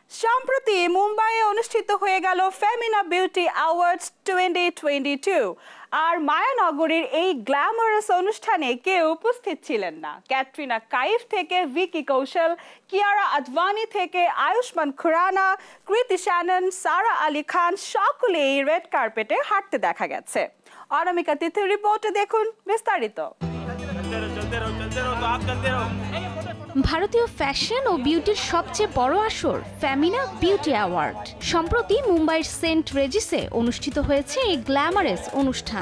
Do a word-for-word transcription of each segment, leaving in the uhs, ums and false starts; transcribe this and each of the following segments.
সম্প্রতি মুম্বাইয়ে অনুষ্ঠিত হয়ে গেল Femina beauty awards twenty twenty two আর মায়ানগরীর এই গ্ল্যামারাস অনুষ্ঠানে কেউ উপস্থিত ছিলেন না। ক্যাটরিনা কাইফ থেকে ভিকি কৌশল, কিয়ারা আদভানি থেকে আয়ুষ্মান খুরানা, কৃতি শ্যানন, সারা আলী খান সকলেই রেড কার্পেটে হাঁটতে দেখা গেছে। অনামিকা তিথির রিপোর্টে দেখুন বিস্তারিত। ভারতীয় ফ্যাশন ও বিউটির সবচেয়ে বড় আসর ফেমিনা বিউটি অ্যাওয়ার্ড সম্প্রতি মুম্বাইয়ের সেন্ট রেজিসে অনুষ্ঠিত হয়েছে এই গ্ল্যামারাস অনুষ্ঠান।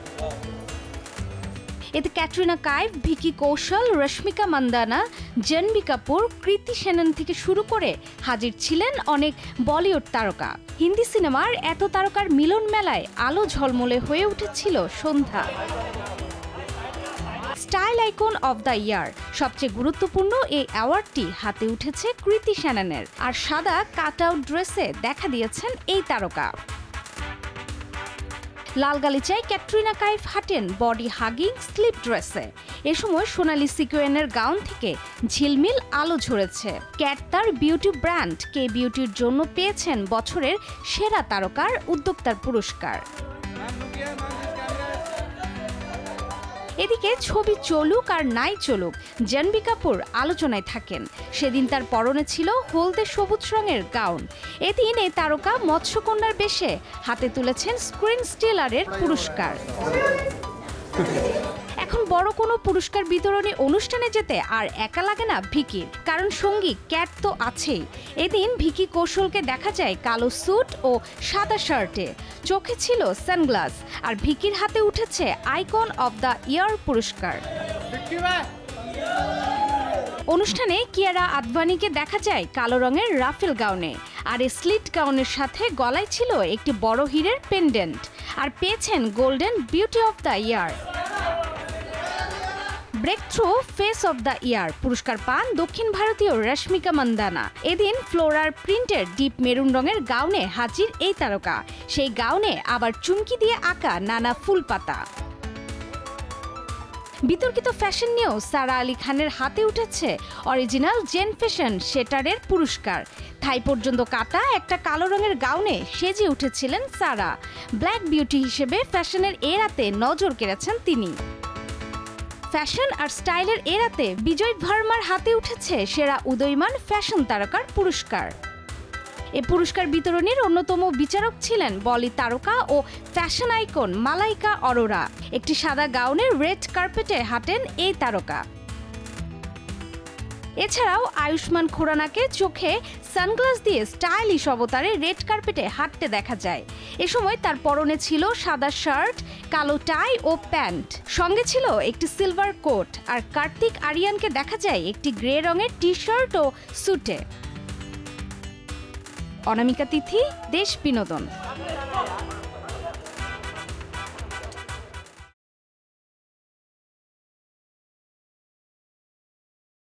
এতে ক্যাটরিনা কাইফ, ভিকি কৌশল, রশ্মিকা মান্দানা, জাহ্নবী কাপুর, কৃতি শ্যানন থেকে শুরু করে হাজির ছিলেন অনেক বলিউড তারকা। হিন্দি সিনেমার এত তারকার মিলন মেলায় আলো ঝলমলে হয়ে উঠেছিল সন্ধ্যা। Style icon of the year সবচেয়ে গুরুত্বপূর্ণ এই অ্যাওয়ার্ডটি হাতে উঠেছে কৃতি শ্যাননের, আর সাদা কাট আউট ড্রেসে দেখা দিয়েছেন এই তারকা। লাল গালিচায় ক্যাটরিনা কাইফ হাঁটেন বডি হাগিং স্লিপ ড্রেসে। এ সময় সোনালি সিকোয়েনের গাউন থেকে ঝিলমিল আলো ঝরেছে। ক্যাট তার বিউটি ব্র্যান্ড কে বিউটির জন্য পেয়েছেন বছরের সেরা তারকার উদ্যোক্তার পুরস্কার। এদিকে ছবি চলুক আর নাই চলুক, জাহ্নবী কাপুর আলোচনায় থাকেন। সেদিন তার পরনে ছিল হলদে সবুজ রঙের গাউন। এদিন এই তারকা মৎস্যকন্যার বেশে হাতে তুলেছেন স্ক্রিন স্টিলারের পুরস্কার। এখন বড় কোনো পুরস্কার বিতরণী অনুষ্ঠানে যেতে আর একা লাগে না ভিকির, কারণ সঙ্গী ক্যাট তো আছেই। এদিন ভিকি কৌশলকে দেখা যায় কালো স্যুট ও সাদা শার্টে, চোখে ছিল সানগ্লাস, আর ভিকির হাতে উঠেছে আইকন অব দ্য ইয়ার পুরস্কার। অনুষ্ঠানে কিয়ারা আদভানিকে দেখা যায় কালো রঙের রাফেল গাউনে, আর এই স্লিট গাউনের সাথে গলায় ছিল একটি বড় হীরের পেন্ডেন্ট, আর পেয়েছেন golden beauty of the year. Breakthrough face of the year পুরস্কার পান দক্ষিণ ভারতীয় রশ্মিকা মান্দানা। এদিন ফ্লোরার প্রিন্টের ডিপ মেরুন রঙের গাউনে হাজির এই তারকা, সেই গাউনে আবার চুমকি দিয়ে আঁকা নানা ফুল পাতা। বিতর্কিত ফ্যাশন নিয়েও সারা আলী খানের হাতে উঠেছে অরিজিনাল জেন ফ্যাশন সেটারের পুরস্কার। থাই পর্যন্ত কাটা একটা কালো রঙের গাউনে সেজে উঠেছিলেন সারা। ব্ল্যাক বিউটি হিসেবে ফ্যাশনের এ রাতে নজর কেড়েছেন তিনি। ফ্যাশন আর স্টাইলের এ রাতে বিজয় ভার্মার হাতে উঠেছে সেরা উদীয়মান ফ্যাশন তারকার পুরস্কার। এ পুরস্কার বিতরণীর অন্যতম বিচারক ছিলেন বলি তারকা ও ফ্যাশন আইকন মালাইকা অরোরা। একটি সাদা গাউনের রেড কার্পেটে হাঁটেন এই তারকা। এছাড়াও আয়ুষ্মান খুরানাকে চোখে সানগ্লাস দিয়ে স্টাইলিশ অবতারে রেড কার্পেটে হাঁটতে দেখা যায়। এ সময় তার পরনে ছিল সাদা শার্ট, কালো টাই ও প্যান্ট, সঙ্গে ছিল একটি সিলভার কোট। আর কার্তিক আরিয়ানকে দেখা যায় একটি গ্রে রঙের টি শার্ট ও স্যুটে। অনামিকা তিথি, দেশ বিনোদন।